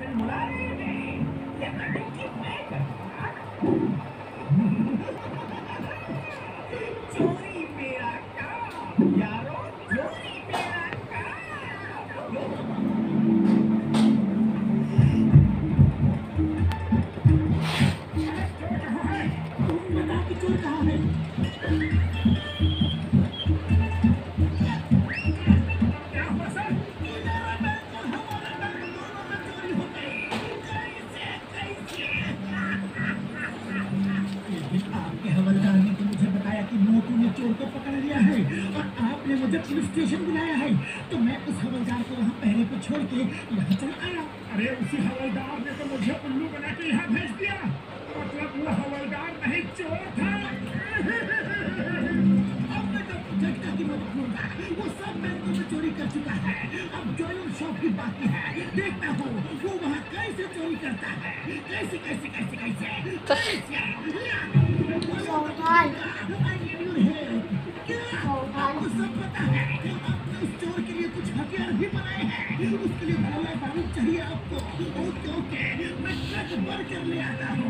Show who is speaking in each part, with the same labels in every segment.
Speaker 1: चोरी मेरा काम यारो, चोरी मेरा चोर कहाँ है? क्या हुआ सर? आपके हवलदार ने तो मुझे बताया कि मोटू ने चोर को पकड़ लिया है और आपने मुझे पुलिस स्टेशन बुलाया है, तो मैं उस हवलदार को वहाँ पहरे पे छोड़ के यहाँ चल आया। अरे उसी हवलदार ने तो मुझे उल्लू बना के यहाँ भेज दिया, मतलब वो हवलदार नहीं चोर था। अब मैं तो झटका की मत भूलूंगा, वो सब बैंकों में चोरी कर चुका है। अब ज्वेलर शॉप की बाकी है, देखता हूँ वो वहाँ कैसे चोरी करता है, कैसे कैसे कैसे कैसे आपको सब पता है। आपने उस चोर के लिए कुछ हथियार भी बनाए हैं, उसके लिए गोला बारूद चाहिए आपको। ओके ओके, मैं ट्रक भर कर ले आता हूँ।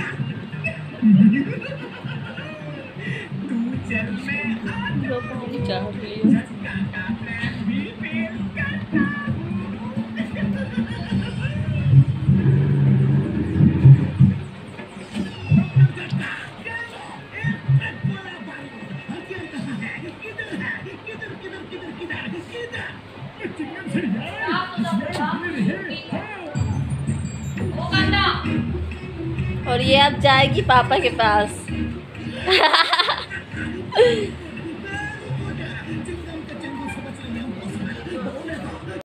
Speaker 1: तू चल मैं झटका का प्लान भी फेल करता हूँ।
Speaker 2: और ये अब जाएगी पापा के पास।